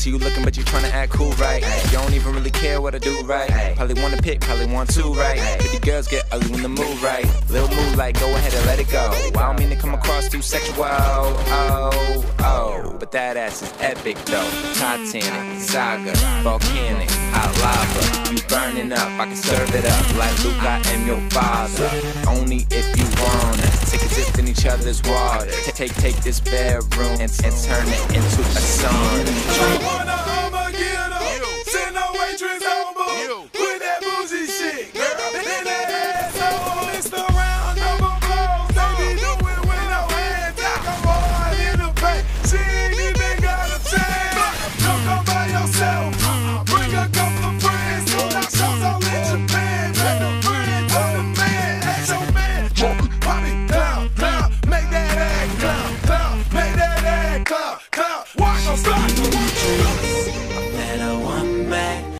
See you looking, but you tryna act cool, right? You don't even really care what I do, right? Probably wanna pick, probably want to, right? Pretty girls get ugly when the move right. Little move like go ahead and let it go. I don't mean to come across too sexual, but that ass is epic though. Titanic, saga, volcanic, hot lava. You burning up, I can serve it up like Luke, I am your father. Only if you wanna take a dip in each other's water. Take this bedroom and turn it into a sauna. I'ma get up, send no waitress over with that bougie shit, girl. In that asshole, it's the round of applause. They be doing with no hands, like I'm hard in the paint. She ain't even got a chance. Don't come by yourself, bring a couple of friends. Knock shows all in Japan. Make the friends on the man, ask your man. Pop it, clown, make that ass clown, make that ass clown. Watch them stop.